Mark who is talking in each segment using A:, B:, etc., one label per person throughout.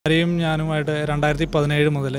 A: ആരെയും ഞാനുമായിട്ട് 2017 മുതൽ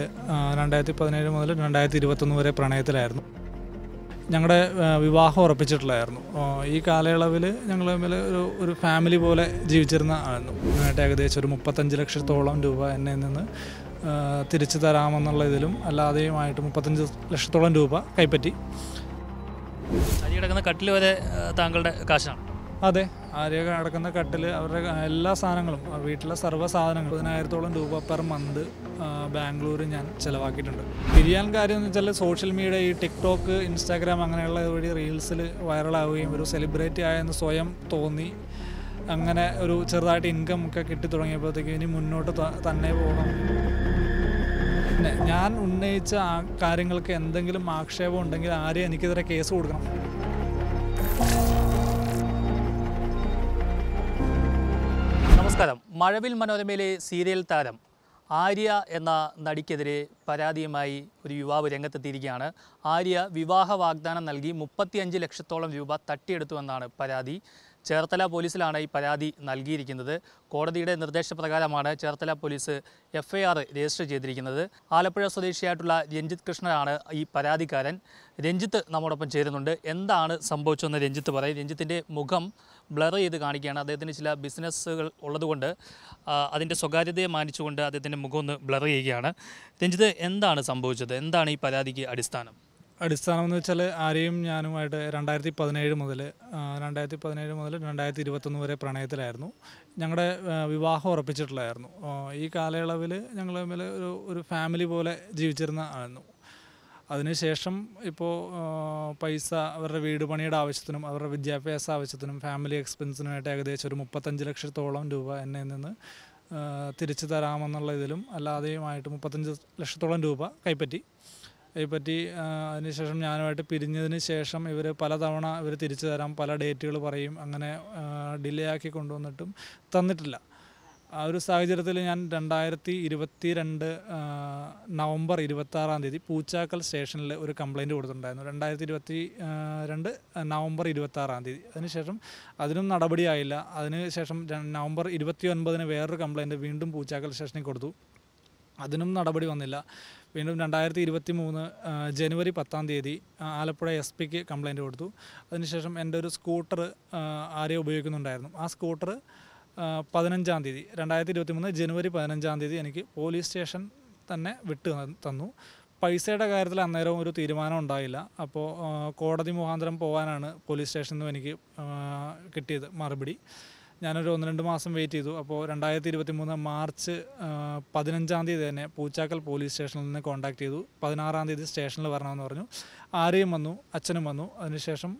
A: 2021 വരെ പ്രണയത്തിലായിരുന്നു. ഞങ്ങളുടെ വിവാഹം ഉറപ്പിച്ചിട്ടുള്ളതായിരുന്നു. ഈ കാലയളവിൽ ഞങ്ങൾ തമ്മിൽ ഒരു ഫാമിലി പോലെ ജീവിച്ചിരുന്ന ആയിരുന്നു. ഏകദേശം ഒരു 35 ലക്ഷത്തോളം രൂപ എന്നിൽ നിന്ന് തിരിച്ചു തരാമെന്നുള്ള ഇതിലും അല്ലാതെയുമായിട്ട് 35 ലക്ഷത്തോളം രൂപ കൈപ്പറ്റി.
B: അരി കിടക്കുന്ന കട്ടിൽ വരെ താങ്കളുടെ കാശാണ്?
A: അതെ, ആര്യ കിടക്കുന്ന കട്ടിൽ, അവരുടെ എല്ലാ സാധനങ്ങളും, വീട്ടിലെ സർവ്വ സാധനങ്ങളും 10,000-ഓളം രൂപ പെർ മന്ത് ബാംഗ്ലൂർ ഞാൻ ചിലവാക്കിയിട്ടുണ്ട്. പിരിയാൻ കാര്യം എന്ന് വെച്ചാൽ സോഷ്യൽ മീഡിയ, ഈ ടിക്ടോക്ക്, ഇൻസ്റ്റാഗ്രാം അങ്ങനെയുള്ള വഴി റീൽസിൽ വൈറലാവുകയും ഒരു സെലിബ്രിറ്റി ആയെന്ന് സ്വയം തോന്നി. അങ്ങനെ ഒരു ചെറുതായിട്ട് ഇൻകം ഒക്കെ കിട്ടി തുടങ്ങിയപ്പോഴത്തേക്കും ഇനി മുന്നോട്ട് തന്നെ പോകാം. പിന്നെ ഞാൻ ഉന്നയിച്ച ആ കാര്യങ്ങൾക്ക് എന്തെങ്കിലും ആക്ഷേപം ഉണ്ടെങ്കിൽ ആര്യ എനിക്കെതിരെ കേസ് കൊടുക്കണം.
B: നമസ്കാരം. മഴവിൽ മനോരമയിലെ സീരിയൽ താരം ആര്യ എന്ന നടിക്കെതിരെ പരാതിയുമായി ഒരു യുവാവ് രംഗത്തെത്തിയിരിക്കുകയാണ്. ആര്യ വിവാഹ വാഗ്ദാനം നൽകി 35 ലക്ഷത്തോളം രൂപ തട്ടിയെടുത്തുവെന്നാണ് പരാതി. ചേർത്തല പോലീസിലാണ് ഈ പരാതി നൽകിയിരിക്കുന്നത്. കോടതിയുടെ നിർദ്ദേശപ്രകാരമാണ് ചേർത്തല പോലീസ് FIR രജിസ്റ്റർ ചെയ്തിരിക്കുന്നത്. ആലപ്പുഴ സ്വദേശിയായിട്ടുള്ള രഞ്ജിത്ത് കൃഷ്ണനാണ് ഈ പരാതിക്കാരൻ. രഞ്ജിത്ത് നമ്മോടൊപ്പം ചേരുന്നുണ്ട്. എന്താണ് സംഭവിച്ചതെന്ന് രഞ്ജിത്ത് പറയും. രഞ്ജിത്തിൻ്റെ മുഖം ബ്ലർ ചെയ്ത് കാണിക്കുകയാണ്. അദ്ദേഹത്തിന് ചില ബിസിനസ്സുകൾ ഉള്ളതുകൊണ്ട് അതിൻ്റെ സ്വകാര്യതയെ മാനിച്ചുകൊണ്ട് അദ്ദേഹത്തിൻ്റെ മുഖം ഒന്ന് ബ്ലർ ചെയ്യുകയാണ്. രഞ്ജിത്ത്, എന്താണ് സംഭവിച്ചത്? എന്താണ് ഈ പരാതിക്ക് അടിസ്ഥാനം
A: എന്ന് വെച്ചാൽ ആരെയും ഞാനുമായിട്ട് 2017 മുതൽ 2021 വരെ പ്രണയത്തിലായിരുന്നു. ഞങ്ങളുടെ വിവാഹം ഉറപ്പിച്ചിട്ടുള്ളതായിരുന്നു. ഈ കാലയളവിൽ ഞങ്ങൾ തമ്മിൽ ഒരു ഫാമിലി പോലെ ജീവിച്ചിരുന്ന ആയിരുന്നു. അതിനുശേഷം ഇപ്പോൾ പൈസ അവരുടെ വീട് പണിയുടെ ആവശ്യത്തിനും അവരുടെ വിദ്യാഭ്യാസ ആവശ്യത്തിനും ഫാമിലി എക്സ്പെൻസിനുമായിട്ട് ഏകദേശം ഒരു 35 ലക്ഷത്തോളം രൂപ എന്നിൽ നിന്ന് തിരിച്ചു തരാമെന്നുള്ള ഇതിലും അല്ലാതെയുമായിട്ട് 35 ലക്ഷത്തോളം രൂപ കൈപ്പറ്റി. അതിനുശേഷം ഞാനുമായിട്ട് പിരിഞ്ഞതിന് ശേഷം ഇവർ പലതവണ ഇവർ തിരിച്ചു തരാം, പല ഡേറ്റുകൾ പറയും. അങ്ങനെ ഡിലേ ആക്കി കൊണ്ടുവന്നിട്ടും തന്നിട്ടില്ല. ആ ഒരു സാഹചര്യത്തിൽ ഞാൻ 2022 നവംബർ 26 പൂച്ചാക്കൽ സ്റ്റേഷനിൽ ഒരു കംപ്ലയിൻറ്റ് കൊടുത്തിട്ടുണ്ടായിരുന്നു. 2022 നവംബർ 26. അതിനുശേഷം അതിനും നടപടിയായില്ല. അതിനുശേഷം നവംബർ 29 വേറൊരു കംപ്ലയിൻറ്റ് വീണ്ടും പൂച്ചാക്കൽ സ്റ്റേഷനിൽ കൊടുത്തു. അതിനും നടപടി വന്നില്ല. വീണ്ടും 2023 ജനുവരി 10 ആലപ്പുഴ SP കംപ്ലയിൻറ്റ് കൊടുത്തു. അതിനുശേഷം എൻ്റെ ഒരു സ്കൂട്ടർ ആരെയും ഉപയോഗിക്കുന്നുണ്ടായിരുന്നു. ആ സ്കൂട്ടർ 2023 ജനുവരി 15 എനിക്ക് പോലീസ് സ്റ്റേഷൻ തന്നെ വിട്ട് തന്നു. പൈസയുടെ കാര്യത്തിൽ അന്നേരം ഒരു തീരുമാനം ഉണ്ടായില്ല. അപ്പോൾ കോടതി മുഖാന്തരം പോകാനാണ് പോലീസ് സ്റ്റേഷനിൽ നിന്നും എനിക്ക് കിട്ടിയത് മറുപടി. ഞാനൊരു 1-2 മാസം വെയിറ്റ് ചെയ്തു. അപ്പോൾ 2023 മാർച്ച് 15 തന്നെ പൂച്ചാക്കൽ പോലീസ് സ്റ്റേഷനിൽ നിന്ന് കോൺടാക്ട് ചെയ്തു. 16 സ്റ്റേഷനിൽ വരണമെന്ന് പറഞ്ഞു. ആരെയും വന്നു, അച്ഛനും വന്നു. അതിനുശേഷം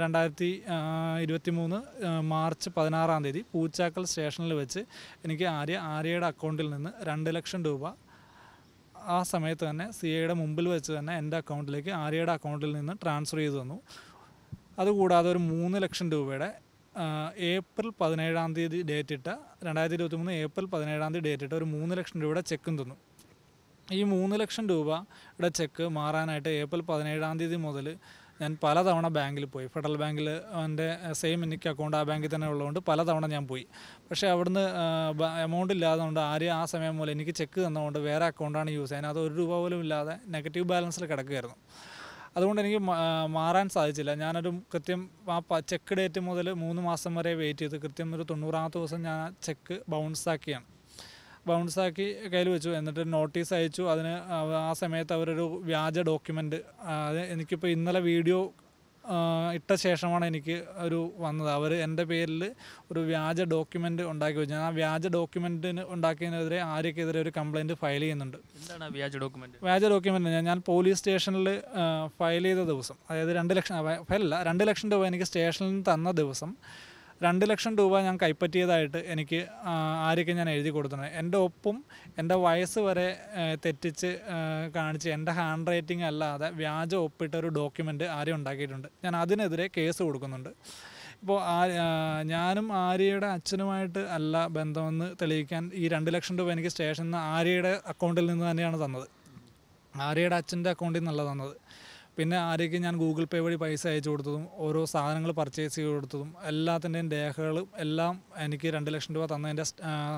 A: 2023 മാർച്ച് 16 പൂച്ചാക്കൽ സ്റ്റേഷനിൽ വെച്ച് എനിക്ക് ആര്യയുടെ അക്കൗണ്ടിൽ നിന്ന് 2 ലക്ഷം രൂപ ആ സമയത്ത് തന്നെ CIയുടെ മുമ്പിൽ വെച്ച് തന്നെ എൻ്റെ അക്കൗണ്ടിലേക്ക് ആര്യയുടെ അക്കൗണ്ടിൽ നിന്ന് ട്രാൻസ്ഫർ ചെയ്തു തന്നു. അതുകൂടാതെ ഒരു 3 ലക്ഷം രൂപയുടെ ഏപ്രിൽ 17 ഡേറ്റിട്ട 2023 ഏപ്രിൽ 17 ഡേറ്റിട്ട ഒരു 3 ലക്ഷം രൂപയുടെ ചെക്കും തന്നു. ഈ 3 ലക്ഷം രൂപയുടെ ചെക്ക് മാറാനായിട്ട് ഏപ്രിൽ 17 മുതൽ ഞാൻ പലതവണ ബാങ്കിൽ പോയി. ഫെഡറൽ ബാങ്കിൽ എൻ്റെ സെയിം എനിക്ക് അക്കൗണ്ട് ആ ബാങ്കിൽ തന്നെ ഉള്ളതുകൊണ്ട് പലതവണ ഞാൻ പോയി. പക്ഷേ അവിടുന്ന് എമൗണ്ട് ഇല്ലാത്തതുകൊണ്ട് ആരും ആ സമയം മൂലം എനിക്ക് ചെക്ക് തന്നതുകൊണ്ട് വേറെ അക്കൗണ്ടാണ് യൂസ് ചെയ്യുന്നത്. അത് 1 രൂപ പോലും ഇല്ലാതെ നെഗറ്റീവ് ബാലൻസിൽ കിടക്കുകയായിരുന്നു. അതുകൊണ്ട് എനിക്ക് മാറാൻ സാധിച്ചില്ല. ഞാനൊരു കൃത്യം ആ ചെക്ക് ഡേറ്റ് മുതൽ 3 മാസം വരെ വെയിറ്റ് ചെയ്ത് കൃത്യം ഒരു 90ാമത്തെ ദിവസം ഞാൻ ആ ചെക്ക് ബൗൺസാക്കി കയ്യിൽ വെച്ചു. എന്നിട്ട് നോട്ടീസ് അയച്ചു. അതിന് ആ സമയത്ത് അവരൊരു വ്യാജ ഡോക്യുമെൻ്റ്, അത് എനിക്കിപ്പോൾ ഇന്നലെ വീഡിയോ ഇട്ട ശേഷമാണ് എനിക്ക് ഒരു വന്നത്. അവർ എൻ്റെ പേരിൽ ഒരു വ്യാജ ഡോക്യുമെൻ്റ് ഉണ്ടാക്കി വെച്ചു. ഞാൻ ആ വ്യാജ ഡോക്യുമെൻറ്റിന് ഉണ്ടാക്കിയതിനെതിരെ ആര്യക്കെതിരെ ഒരു കംപ്ലയിൻറ്റ് ഫയൽ ചെയ്യുന്നുണ്ട്.
B: എന്താണ് വ്യാജ
A: ഡോക്യുമെൻ്റ്? ഞാൻ പോലീസ് സ്റ്റേഷനിൽ ഫയൽ ചെയ്ത ദിവസം, അതായത് 2 ലക്ഷം ഫയലല്ല, 2 ലക്ഷം രൂപ എനിക്ക് സ്റ്റേഷനിൽ നിന്ന് തന്ന ദിവസം 2 ലക്ഷം രൂപ ഞാൻ കൈപ്പറ്റിയതായിട്ട് എനിക്ക് ആര്യക്ക് ഞാൻ എഴുതി കൊടുത്തിട്ടുണ്ട്. എൻ്റെ ഒപ്പും എൻ്റെ വയസ്സ് വരെ തെറ്റിച്ച് കാണിച്ച് എൻ്റെ ഹാൻഡ് റൈറ്റിംഗ് അല്ലാതെ വ്യാജ ഒപ്പിട്ട ഒരു ഡോക്യുമെൻ്റ് ആര്യ ഉണ്ടാക്കിയിട്ടുണ്ട്. ഞാൻ അതിനെതിരെ കേസ് കൊടുക്കുന്നുണ്ട്. ഇപ്പോൾ ഞാനും ആര്യയുടെ അച്ഛനുമായിട്ട് അല്ല ബന്ധമെന്ന് തെളിയിക്കാൻ ഈ 2 ലക്ഷം രൂപ എനിക്ക് സ്റ്റേഷനിൽ നിന്ന് ആര്യയുടെ അക്കൗണ്ടിൽ നിന്ന് തന്നെയാണ് തന്നത്. ആര്യയുടെ അച്ഛൻ്റെ അക്കൗണ്ടിൽ നിന്നല്ല തന്നത്. പിന്നെ ആര്യയ്ക്ക് ഞാൻ ഗൂഗിൾ പേ വഴി പൈസ അയച്ചു കൊടുത്തതും ഓരോ സാധനങ്ങൾ പർച്ചേസ് ചെയ്ത് കൊടുത്തതും എല്ലാത്തിൻ്റെയും രേഖകളും എല്ലാം എനിക്ക് 2 ലക്ഷം രൂപ തന്നതിൻ്റെ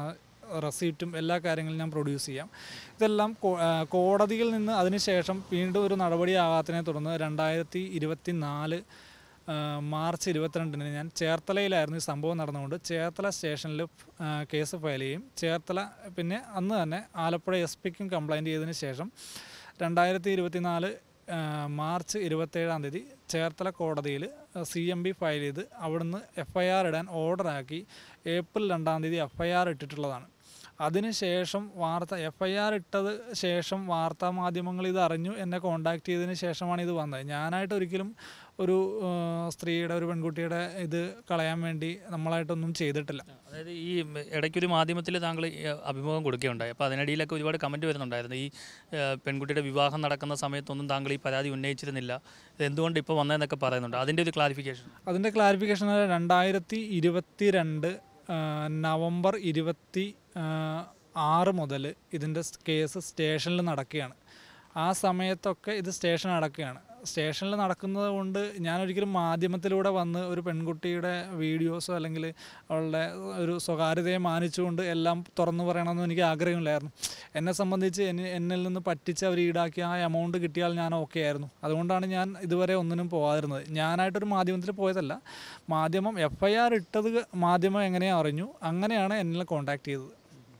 A: റെസീപ്റ്റും എല്ലാ കാര്യങ്ങളും ഞാൻ പ്രൊഡ്യൂസ് ചെയ്യാം. ഇതെല്ലാം കോടതിയിൽ നിന്ന് അതിനുശേഷം വീണ്ടും ഒരു നടപടിയാകാത്തതിനെ തുടർന്ന് 2024 മാർച്ച് 22-ന് ഞാൻ ചേർത്തലയിലായിരുന്നു ഈ സംഭവം നടന്നുകൊണ്ട് ചേർത്തല സ്റ്റേഷനിൽ കേസ് ഫയൽ ചെയ്യും. ചേർത്തല പിന്നെ അന്ന് തന്നെ ആലപ്പുഴ SP-ക്കും കംപ്ലയിൻറ്റ് ചെയ്തതിന് ശേഷം 2024 മാർച്ച് 27 ചേർത്തല കോടതിയിൽ CMB ഫയൽ ചെയ്ത് അവിടുന്ന് FIR ഇടാൻ ഓർഡറാക്കി ഏപ്രിൽ 2 FIR ഇട്ടിട്ടുള്ളതാണ്. അതിനുശേഷം FIR ഇട്ടത് ശേഷം വാർത്താ മാധ്യമങ്ങൾ ഇത് അറിഞ്ഞു, എന്നെ കോൺടാക്ട് ചെയ്തതിന് ശേഷമാണ് ഇത് വന്നത്. ഞാനായിട്ട് ഒരിക്കലും ഒരു സ്ത്രീയുടെ ഒരു പെൺകുട്ടിയുടെ ഇത് കളയാൻ വേണ്ടി നമ്മളായിട്ടൊന്നും ചെയ്തിട്ടില്ല.
B: അതായത് ഈ ഇടയ്ക്കൊരു മാധ്യമത്തിൽ താങ്കൾ അഭിമുഖം കൊടുക്കുകയുണ്ടായി. അപ്പോൾ അതിനിടയിലൊക്കെ ഒരുപാട് കമൻറ്റ് വരുന്നുണ്ടായിരുന്നു. ഈ പെൺകുട്ടിയുടെ വിവാഹം നടക്കുന്ന സമയത്തൊന്നും താങ്കൾ ഈ പരാതി ഉന്നയിച്ചിരുന്നില്ല, ഇതെന്തുകൊണ്ട് ഇപ്പോൾ വന്നതെന്നൊക്കെ പറയുന്നുണ്ട്. അതിൻ്റെ ഒരു ക്ലാരിഫിക്കേഷൻ.
A: അതിൻ്റെ ക്ലാരിഫിക്കേഷൻ 2022 നവംബർ 26 മുതൽ ഇതിൻ്റെ കേസ് സ്റ്റേഷനിൽ നടക്കുകയാണ്. ആ സമയത്തൊക്കെ ഇത് സ്റ്റേഷൻ നടക്കുകയാണ്. സ്റ്റേഷനിൽ നടക്കുന്നത് കൊണ്ട് ഞാനൊരിക്കലും മാധ്യമത്തിലൂടെ വന്ന് ഒരു പെൺകുട്ടിയുടെ വീഡിയോസോ അല്ലെങ്കിൽ അവളുടെ ഒരു സ്വകാര്യതയെ മാനിച്ചുകൊണ്ട് എല്ലാം തുറന്നു പറയണമെന്ന് എനിക്ക് ആഗ്രഹമില്ലായിരുന്നു. എന്നെ സംബന്ധിച്ച് എന്നിൽ നിന്ന് പറ്റിച്ച് അവർ ഈടാക്കിയ ആ എമൗണ്ട് കിട്ടിയാൽ ഞാൻ ഓക്കെ ആയിരുന്നു. അതുകൊണ്ടാണ് ഞാൻ ഇതുവരെ ഒന്നിനും പോകാതിരുന്നത്. ഞാനായിട്ടൊരു മാധ്യമത്തിൽ പോയതല്ല. മാധ്യമം FIR ഇട്ടത് മാധ്യമം എങ്ങനെയാണ് അറിഞ്ഞു, അങ്ങനെയാണ് എന്നെ കോൺടാക്ട് ചെയ്തത്.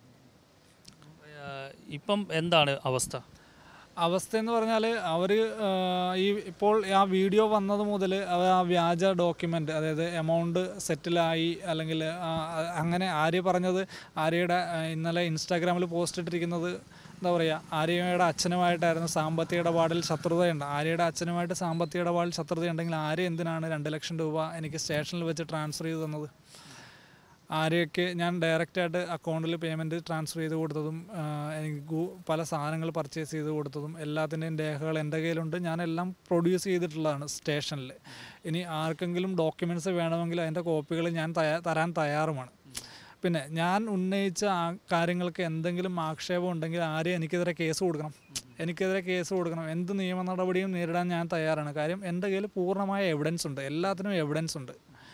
B: ഇപ്പം എന്താണ് അവസ്ഥ
A: എന്ന് പറഞ്ഞാൽ അവർ ഇപ്പോൾ ആ വീഡിയോ വന്നത് മുതൽ അവർ ആ വ്യാജ ഡോക്യുമെൻ്റ്, അതായത് എമൗണ്ട് സെറ്റിലായി അല്ലെങ്കിൽ അങ്ങനെ ആര്യ പറഞ്ഞത്, ആര്യയുടെ ഇന്നലെ ഇൻസ്റ്റാഗ്രാമിൽ പോസ്റ്റ് ഇട്ടിരിക്കുന്നത് എന്താ പറയുക, ആര്യയുടെ അച്ഛനുമായിട്ടായിരുന്നു സാമ്പത്തിക ഇടപാടിൽ ശത്രുതയുണ്ട്. ആര്യയുടെ അച്ഛനുമായിട്ട് സാമ്പത്തിക ഇടപാടിൽ ശത്രുതയുണ്ടെങ്കിൽ ആര്യ എന്തിനാണ് 2 ലക്ഷം രൂപ എനിക്ക് സ്റ്റേഷനിൽ വെച്ച് ട്രാൻസ്ഫർ ചെയ്ത് തന്നത്? ആരെയൊക്കെ ഞാൻ ഡയറക്റ്റായിട്ട് അക്കൗണ്ടിൽ പേയ്മെൻറ്റ് ട്രാൻസ്ഫർ ചെയ്ത് കൊടുത്തതും എനിക്ക് പല സാധനങ്ങൾ പർച്ചേസ് ചെയ്ത് കൊടുത്തതും എല്ലാത്തിൻ്റെയും രേഖകൾ എൻ്റെ കയ്യിലുണ്ട്. ഞാനെല്ലാം പ്രൊഡ്യൂസ് ചെയ്തിട്ടുള്ളതാണ് സ്റ്റേഷനിൽ. ഇനി ആർക്കെങ്കിലും ഡോക്യുമെൻറ്റ്സ് വേണമെങ്കിൽ അതിൻ്റെ കോപ്പികൾ ഞാൻ തരാൻ തയ്യാറുമാണ്. പിന്നെ ഞാൻ ഉന്നയിച്ച കാര്യങ്ങൾക്ക് എന്തെങ്കിലും ആക്ഷേപം ഉണ്ടെങ്കിൽ ആരെയും എനിക്കെതിരെ കേസ് കൊടുക്കണം. എന്ത് നിയമ നടപടിയും നേരിടാൻ ഞാൻ തയ്യാറാണ്. കാര്യം എൻ്റെ കയ്യിൽ പൂർണ്ണമായ എവിഡൻസ് ഉണ്ട്, എല്ലാത്തിനും എവിഡൻസ് ഉണ്ട്.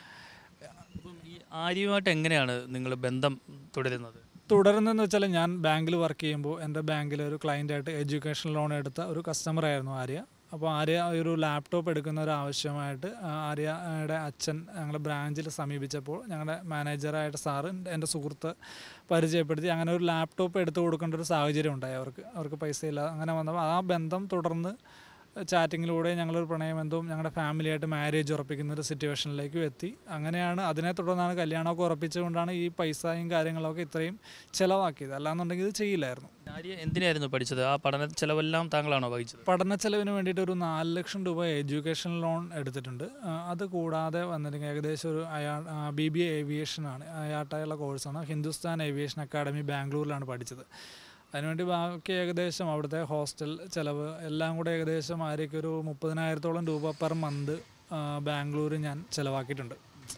B: ആര്യയുമായിട്ട് എങ്ങനെയാണ് നിങ്ങൾ ബന്ധം
A: തുടരുന്നതെന്ന് വെച്ചാൽ, ഞാൻ ബാങ്കിൽ വർക്ക് ചെയ്യുമ്പോൾ എൻ്റെ ബാങ്കിൽ ഒരു ക്ലയൻറ്റായിട്ട് എഡ്യൂക്കേഷൻ ലോൺ എടുത്ത ഒരു കസ്റ്റമറായിരുന്നു ആര്യ. അപ്പോൾ ആര്യ ഒരു ലാപ്ടോപ്പ് എടുക്കുന്ന ഒരു ആവശ്യമായിട്ട് ആര്യയുടെ അച്ഛൻ ഞങ്ങളുടെ ബ്രാഞ്ചിൽ സമീപിച്ചപ്പോൾ ഞങ്ങളുടെ മാനേജറായിട്ട് സാറ് എൻ്റെ സുഹൃത്ത് പരിചയപ്പെടുത്തി അങ്ങനെ ഒരു ലാപ്ടോപ്പ് എടുത്തു കൊടുക്കേണ്ട ഒരു സാഹചര്യം ഉണ്ടായി. അവർക്ക് പൈസ ഇല്ല. അങ്ങനെ വന്നപ്പോൾ ആ ബന്ധം തുടർന്ന് ചാറ്റിങ്ങിലൂടെ ഞങ്ങളൊരു പ്രണയബന്ധവും ഞങ്ങളുടെ ഫാമിലിയായിട്ട് മാരേജ് ഉറപ്പിക്കുന്ന ഒരു സിറ്റുവേഷനിലേക്കും എത്തി. അങ്ങനെയാണ്, അതിനെ തുടർന്നാണ് കല്യാണമൊക്കെ ഉറപ്പിച്ചുകൊണ്ടാണ് ഈ പൈസയും കാര്യങ്ങളൊക്കെ ഇത്രയും ചിലവാക്കിയത്. അല്ലാന്നുണ്ടെങ്കിൽ ഇത് ചെയ്യില്ലായിരുന്നു.
B: എന്തിനായിരുന്നു പഠിച്ചത്? ആ പഠന ചിലവെല്ലാം താങ്കളാണോ വഹിച്ചത്?
A: പഠന ചിലവിന് വേണ്ടിയിട്ട് ഒരു 4 ലക്ഷം രൂപ എഡ്യൂക്കേഷൻ ലോൺ എടുത്തിട്ടുണ്ട്. അത് കൂടാതെ വന്നിട്ടുണ്ടെങ്കിൽ ഏകദേശം ഒരു BBA ഏവിയേഷനാണ്, അയാട്ടായുള്ള കോഴ്സാണ്. ഹിന്ദുസ്ഥാൻ ഏവിയേഷൻ അക്കാഡമി ബാംഗ്ലൂരിലാണ് പഠിച്ചത്. അതിനുവേണ്ടി ബാക്കി ഏകദേശം അവിടുത്തെ ഹോസ്റ്റൽ ചിലവ് എല്ലാം കൂടെ ഏകദേശം ആരൊരു 30,000-ഓളം രൂപ പെർ മന്ത് ബാംഗ്ലൂർ ഞാൻ ചിലവാക്കിയിട്ടുണ്ട്.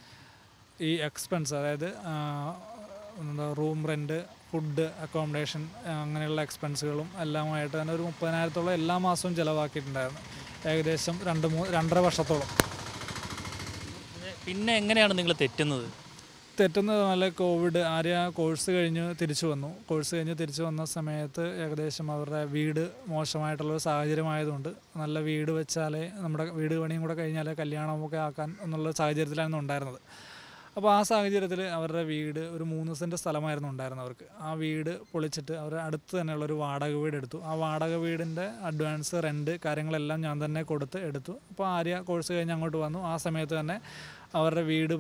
A: ഈ എക്സ്പെൻസ്, അതായത് റൂം റെൻറ്റ്, ഫുഡ്, അക്കോമഡേഷൻ, അങ്ങനെയുള്ള എക്സ്പെൻസുകളും എല്ലാമായിട്ട് തന്നെ ഒരു 30,000-ഓളം എല്ലാ മാസവും ചിലവാക്കിയിട്ടുണ്ടായിരുന്നു. ഏകദേശം 2.5 വർഷത്തോളം.
B: പിന്നെ എങ്ങനെയാണ് നിങ്ങൾ തെറ്റുന്നത്
A: നല്ല കോവിഡ് ആര്യ കോഴ്സ് കഴിഞ്ഞ് തിരിച്ചു വന്ന സമയത്ത് ഏകദേശം അവരുടെ വീട് മോശമായിട്ടുള്ളൊരു സാഹചര്യമായതുകൊണ്ട് നല്ല വീട് വെച്ചാലേ നമ്മുടെ വീട് പണിയും കൂടെ കഴിഞ്ഞാലേ കല്യാണമൊക്കെ ആക്കാൻ എന്നുള്ള സാഹചര്യത്തിലായിരുന്നു ഉണ്ടായിരുന്നത്. അപ്പോൾ ആ സാഹചര്യത്തിൽ അവരുടെ വീട് ഒരു 3 സെൻറ്റ് സ്ഥലമായിരുന്നു ഉണ്ടായിരുന്നത് അവർക്ക്. ആ വീട് പൊളിച്ചിട്ട് അവർ അടുത്ത് തന്നെയുള്ളൊരു വാടക വീട് എടുത്തു. ആ വാടക വീടിൻ്റെ അഡ്വാൻസ്, റെൻറ്റ് കാര്യങ്ങളെല്ലാം ഞാൻ തന്നെ എടുത്തു. അപ്പോൾ ആര്യ കോഴ്സ് കഴിഞ്ഞ് അങ്ങോട്ട് വന്നു. ആ സമയത്ത് തന്നെ അവരുടെ വീട്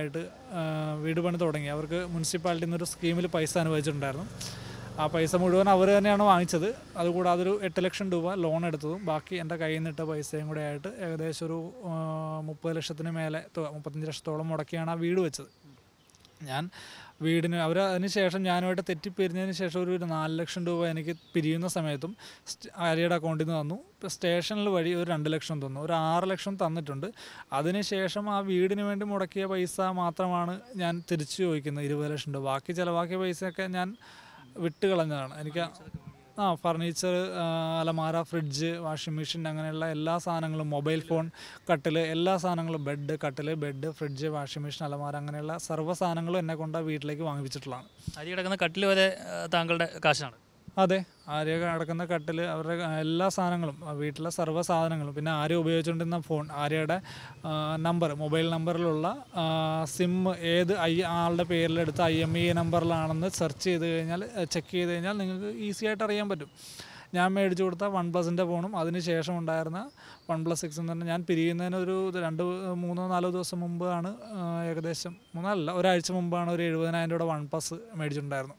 A: പണി തുടങ്ങി. അവർക്ക് മുനിസിപ്പാലിറ്റിയിൽ നിന്നൊരു സ്കീമിൽ പൈസ അനുവദിച്ചിട്ടുണ്ടായിരുന്നു. ആ പൈസ മുഴുവൻ അവർ തന്നെയാണ് വാങ്ങിച്ചത്. അതുകൂടാതെ ഒരു 8 ലക്ഷം രൂപ ലോൺ എടുത്തതും ബാക്കി എൻ്റെ കയ്യിൽ നിന്നിട്ട പൈസയും കൂടെ ആയിട്ട് ഏകദേശം ഒരു 30 ലക്ഷത്തിന് മേലെ 35 ലക്ഷത്തോളം മുടക്കിയാണ് ആ വീട് വെച്ചത്. ഞാൻ അതിന് ശേഷം ഞാനുമായിട്ട് തെറ്റിപ്പിരിഞ്ഞതിന് ശേഷം ഒരു 4 ലക്ഷം രൂപ എനിക്ക് പിരിയുന്ന സമയത്തും ആര്യയുടെ അക്കൗണ്ടിൽ നിന്ന് തന്നു. ഇപ്പോൾ സ്റ്റേഷനിൽ വഴി ഒരു 2 ലക്ഷം തന്നു, ഒരു 6 ലക്ഷം തന്നിട്ടുണ്ട്. അതിനുശേഷം ആ വീടിന് വേണ്ടി മുടക്കിയ പൈസ മാത്രമാണ് ഞാൻ തിരിച്ചു ചോദിക്കുന്നത്, 20 ലക്ഷം രൂപ. ബാക്കി ചിലവാക്കിയ പൈസയൊക്കെ ഞാൻ വിട്ടുകളഞ്ഞതാണ്. എനിക്ക് ഫർണിച്ചർ, അലമാര, ഫ്രിഡ്ജ്, വാഷിംഗ് മെഷീൻ, അങ്ങനെയുള്ള എല്ലാ സാധനങ്ങളും, മൊബൈൽ ഫോൺ, കട്ടിൽ, എല്ലാ സാധനങ്ങളും, ബെഡ്, കട്ടിൽ, ബെഡ്, ഫ്രിഡ്ജ്, വാഷിംഗ് മെഷീൻ, അലമാര, അങ്ങനെയുള്ള സർവ്വ സാധനങ്ങളും എന്നെ കൊണ്ട് വീട്ടിലേക്ക് വാങ്ങിപ്പിച്ചിട്ടുള്ളതാണ്.
B: അരി കിടക്കുന്ന കട്ടിൽ വരെ താങ്കളുടെ കാശാണ്?
A: അതെ, ആര്യ കിടക്കുന്ന കട്ടിൽ, അവരുടെ എല്ലാ സാധനങ്ങളും, വീട്ടിലെ സർവ്വ സാധനങ്ങളും, പിന്നെ ആര്യ ഉപയോഗിച്ചുകൊണ്ടിരുന്ന ഫോൺ, ആര്യയുടെ നമ്പർ, മൊബൈൽ നമ്പറിലുള്ള സിം ഏത് ആളുടെ പേരിലെടുത്ത് IMEI നമ്പറിലാണെന്ന് സെർച്ച് ചെയ്ത് കഴിഞ്ഞാൽ, ചെക്ക് ചെയ്ത് കഴിഞ്ഞാൽ നിങ്ങൾക്ക് ഈസി ആയിട്ട് അറിയാൻ പറ്റും. ഞാൻ മേടിച്ചു കൊടുത്ത OnePlusൻ്റെ ഫോണും അതിന് ശേഷം ഉണ്ടായിരുന്ന OnePlus 6 തന്നെ ഞാൻ പിരിയുന്നതിന് ഒരു 2-3-4 ദിവസം മുമ്പാണ്, ഏകദേശം 3 ഒരാഴ്ച മുമ്പാണ് ഒരു 70,000 രൂപയുടെ OnePlus മേടിച്ചിട്ടുണ്ടായിരുന്നു.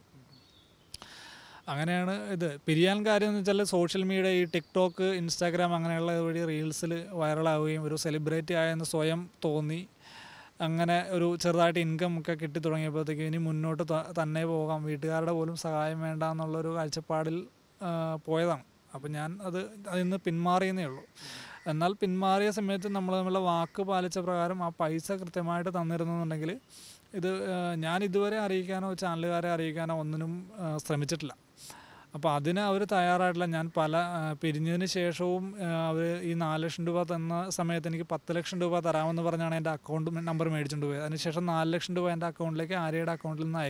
A: അങ്ങനെയാണ് ഇത് പിരിയാൻ കാര്യം എന്ന് വെച്ചാൽ, സോഷ്യൽ മീഡിയ, ഈ ടിക്ടോക്ക്, ഇൻസ്റ്റാഗ്രാം അങ്ങനെയുള്ള വഴി റീൽസിൽ വൈറലാവുകയും ഒരു സെലിബ്രിറ്റി ആയെന്ന് സ്വയം തോന്നി, അങ്ങനെ ഒരു ചെറുതായിട്ട് ഇൻകം ഒക്കെ കിട്ടി തുടങ്ങിയപ്പോഴത്തേക്കും ഇനി മുന്നോട്ട് തന്നെ പോകാം, വീട്ടുകാരുടെ പോലും സഹായം വേണ്ട എന്നുള്ളൊരു കാഴ്ചപ്പാടിൽ പോയതാണ്. അപ്പോൾ ഞാൻ അതിൽ നിന്ന് പിന്മാറിയെന്നേ ഉള്ളൂ. എന്നാൽ പിന്മാറിയ സമയത്ത് നമ്മൾ തമ്മിലുള്ള വാക്ക് പാലിച്ച പ്രകാരം ആ പൈസ കൃത്യമായിട്ട് തന്നിരുന്നുണ്ടെങ്കിൽ ഇത് ഞാൻ ഇതുവരെ അറിയിക്കാനോ ചാനലുകാരെ അറിയിക്കാനോ ഒന്നിനും ശ്രമിച്ചിട്ടില്ല. അപ്പോൾ അതിന് അവർ തയ്യാറായിട്ടില്ല. ഞാൻ പിരിഞ്ഞതിന് ശേഷവും അവർ ഈ 4 ലക്ഷം രൂപ തന്ന സമയത്ത് എനിക്ക് 10 ലക്ഷം രൂപ തരാമെന്ന് പറഞ്ഞാണ് എൻ്റെ അക്കൗണ്ട് നമ്പർ മേടിച്ചുകൊണ്ട് പോയത്. അതിനുശേഷം 4 ലക്ഷം രൂപ എൻ്റെ അക്കൗണ്ടിലേക്ക് ആര്യയുടെ അക്കൗണ്ടിൽ നിന്ന്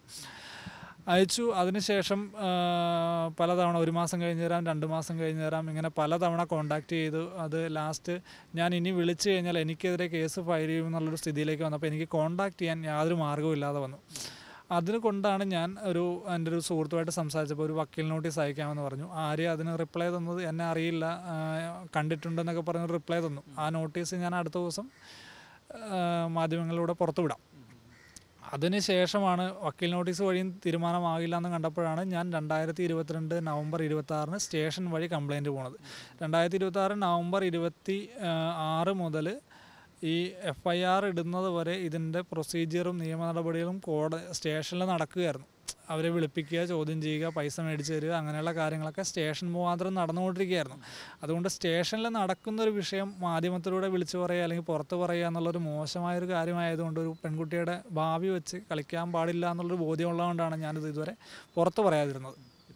A: അയച്ചു. അതിനുശേഷം പലതവണ 1 മാസം കഴിഞ്ഞ് തരാം, 2 മാസം കഴിഞ്ഞ് തരാം, ഇങ്ങനെ പലതവണ കോൺടാക്റ്റ് ചെയ്തു. അത് ലാസ്റ്റ് ഞാൻ ഇനി വിളിച്ചു കഴിഞ്ഞാൽ എനിക്കെതിരെ കേസ് ഫയൽ ചെയ്യുമെന്നുള്ളൊരു സ്ഥിതിയിലേക്ക് വന്നപ്പോൾ എനിക്ക് കോൺടാക്റ്റ് ചെയ്യാൻ യാതൊരു മാർഗ്ഗവും ഇല്ലാതെ വന്നു. അതുകൊണ്ടാണ് ഞാൻ എൻ്റെ ഒരു സുഹൃത്തുമായിട്ട് സംസാരിച്ചപ്പോൾ ഒരു വക്കീൽ നോട്ടീസ് അയക്കാമെന്ന് പറഞ്ഞു. ആര്യ അതിന് റിപ്ലൈ തന്നത് എന്നെ അറിയില്ല, കണ്ടിട്ടുണ്ടെന്നൊക്കെ പറഞ്ഞ് റിപ്ലൈ തന്നു. ആ നോട്ടീസ് ഞാൻ അടുത്ത ദിവസം മാധ്യമങ്ങളിലൂടെ പുറത്തുവിടാം. അതിന് ശേഷമാണ് വക്കീൽ നോട്ടീസ് വഴിയും തീരുമാനമാകില്ല എന്ന് കണ്ടപ്പോഴാണ് ഞാൻ 2022 നവംബർ 26 സ്റ്റേഷൻ വഴി കംപ്ലയിൻറ്റ് പോണത്. 2026 നവംബർ 26 മുതൽ ഈ FIR ഇടുന്നത് വരെ ഇതിൻ്റെ പ്രൊസീജിയറും നിയമ നടപടികളും സ്റ്റേഷനിൽ നടക്കുകയായിരുന്നു. അവരെ വിളിപ്പിക്കുക, ചോദ്യം ചെയ്യുക, പൈസ മേടിച്ച് തരിക, അങ്ങനെയുള്ള കാര്യങ്ങളൊക്കെ സ്റ്റേഷൻ മുഖാന്തരം നടന്നുകൊണ്ടിരിക്കുകയായിരുന്നു. അതുകൊണ്ട് സ്റ്റേഷനിൽ നടക്കുന്നൊരു വിഷയം മാധ്യമത്തിലൂടെ വിളിച്ചു പറയുക അല്ലെങ്കിൽ പുറത്ത് പറയുക എന്നുള്ളൊരു മോശമായൊരു കാര്യമായതുകൊണ്ട്, ഒരു പെൺകുട്ടിയുടെ ഭാവി വെച്ച് കളിക്കാൻ പാടില്ല എന്നുള്ളൊരു ബോധ്യമുള്ളതുകൊണ്ടാണ് ഞാനിത് ഇതുവരെ പുറത്ത് പറയാതിരുന്നത്.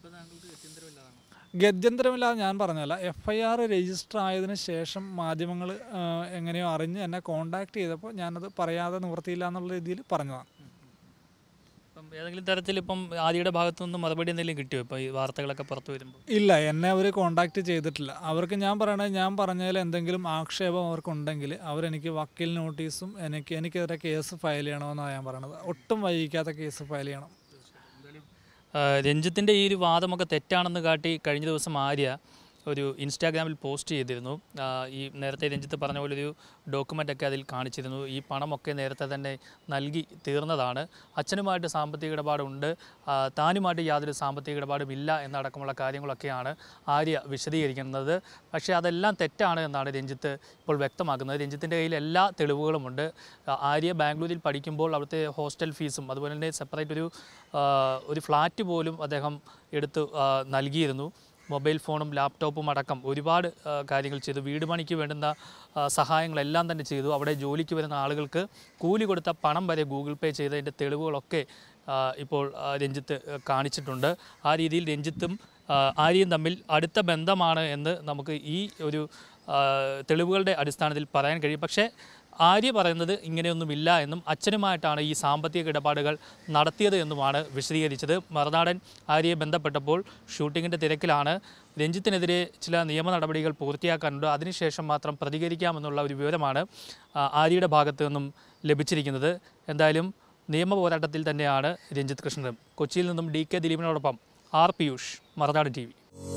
A: ഗത്യന്തരമില്ലാതെ ഞാൻ പറഞ്ഞല്ല, FIR രജിസ്റ്റർ ആയതിനു ശേഷം മാധ്യമങ്ങൾ എങ്ങനെയോ അറിഞ്ഞ് എന്നെ കോൺടാക്റ്റ് ചെയ്തപ്പോൾ ഞാനത് പറയാതെ നിവൃത്തിയില്ല എന്നുള്ള രീതിയിൽ പറഞ്ഞതാണ്.
B: ഇപ്പം ഏതെങ്കിലും തരത്തിൽ ഇപ്പം ആര്യയുടെ ഭാഗത്തു നിന്ന് മറുപടി എന്തെങ്കിലും കിട്ടിയോ ഇപ്പോൾ ഈ വാർത്തകളൊക്കെ പുറത്തു വരുമ്പോൾ?
A: ഇല്ല, എന്നെ അവർ കോൺടാക്റ്റ് ചെയ്തിട്ടില്ല. അവർക്ക് ഞാൻ പറഞ്ഞതിൽ എന്തെങ്കിലും ആക്ഷേപം അവർക്കുണ്ടെങ്കിൽ അവരെനിക്ക് വക്കീൽ നോട്ടീസും എനിക്കെതിരെ കേസ് ഫയൽ ചെയ്യണമെന്നാണ് ഞാൻ പറയണത്. ഒട്ടും വൈകിക്കാത്ത കേസ് ഫയൽ ചെയ്യണം.
B: രഞ്ജിത്തിൻ്റെ ഈ ഒരു വാദമൊക്കെ തെറ്റാണെന്ന് കാട്ടി കഴിഞ്ഞ ദിവസം ആര്യ ഒരു ഇൻസ്റ്റാഗ്രാമിൽ പോസ്റ്റ് ചെയ്തിരുന്നു. ഈ നേരത്തെ രഞ്ജിത്ത് പറഞ്ഞ പോലെ ഒരു ഡോക്യുമെൻ്റൊക്കെ അതിൽ കാണിച്ചിരുന്നു. ഈ പണമൊക്കെ നേരത്തെ തന്നെ നൽകി തീർന്നതാണ്, അച്ഛനുമായിട്ട് സാമ്പത്തിക ഇടപാടുണ്ട്, താനുമായിട്ട് യാതൊരു സാമ്പത്തിക ഇടപാടും ഇല്ല എന്നടക്കമുള്ള കാര്യങ്ങളൊക്കെയാണ് ആര്യ വിശദീകരിക്കുന്നത്. പക്ഷേ അതെല്ലാം തെറ്റാണ് എന്നാണ് രഞ്ജിത്ത് ഇപ്പോൾ വ്യക്തമാക്കുന്നത്. രഞ്ജിത്തിൻ്റെ കയ്യിൽ എല്ലാ തെളിവുകളുമുണ്ട്. ആര്യ ബാംഗ്ലൂരിൽ പഠിക്കുമ്പോൾ അവിടുത്തെ ഹോസ്റ്റൽ ഫീസും അതുപോലെ തന്നെ സെപ്പറേറ്റ് ഒരു ഫ്ലാറ്റ് പോലും അദ്ദേഹം എടുത്ത് നൽകിയിരുന്നു. മൊബൈൽ ഫോണും ലാപ്ടോപ്പും അടക്കം ഒരുപാട് കാര്യങ്ങൾ ചെയ്തു. വീട് പണിക്ക് വേണ്ടുന്ന സഹായങ്ങളെല്ലാം തന്നെ ചെയ്തു. അവിടെ ജോലിക്ക് വരുന്ന ആളുകൾക്ക് കൂലി കൊടുത്ത പണം വരെ ഗൂഗിൾ പേ ചെയ്തതിൻ്റെ തെളിവുകളൊക്കെ ഇപ്പോൾ രഞ്ജിത്ത് കാണിച്ചിട്ടുണ്ട്. ആ രീതിയിൽ രഞ്ജിത്തും ആര്യയും തമ്മിൽ അടുത്ത ബന്ധമാണ് എന്ന് നമുക്ക് ഈ ഒരു തെളിവുകളുടെ അടിസ്ഥാനത്തിൽ പറയാൻ കഴിയും. പക്ഷേ ആര്യ പറയുന്നത് ഇങ്ങനെയൊന്നുമില്ല എന്നും അച്ഛനുമായിട്ടാണ് ഈ സാമ്പത്തിക ഇടപാടുകൾ നടത്തിയത് എന്നുമാണ് വിശദീകരിച്ചത്. മറുനാടൻ ആര്യയെ ബന്ധപ്പെട്ടപ്പോൾ ഷൂട്ടിങ്ങിൻ്റെ തിരക്കിലാണ്, രഞ്ജിത്തിനെതിരെ ചില നിയമ നടപടികൾ പൂർത്തിയാക്കാനുണ്ട്, അതിനുശേഷം മാത്രം പ്രതികരിക്കാമെന്നുള്ള ഒരു വിവരമാണ് ആര്യയുടെ ഭാഗത്തു നിന്നും ലഭിച്ചിരിക്കുന്നത്. എന്തായാലും നിയമ പോരാട്ടത്തിൽ തന്നെയാണ് രഞ്ജിത്ത് കൃഷ്ണനും. കൊച്ചിയിൽ നിന്നും DK ദിലീപിനോടൊപ്പം R. പിയൂഷ്, മറുനാടൻ TV.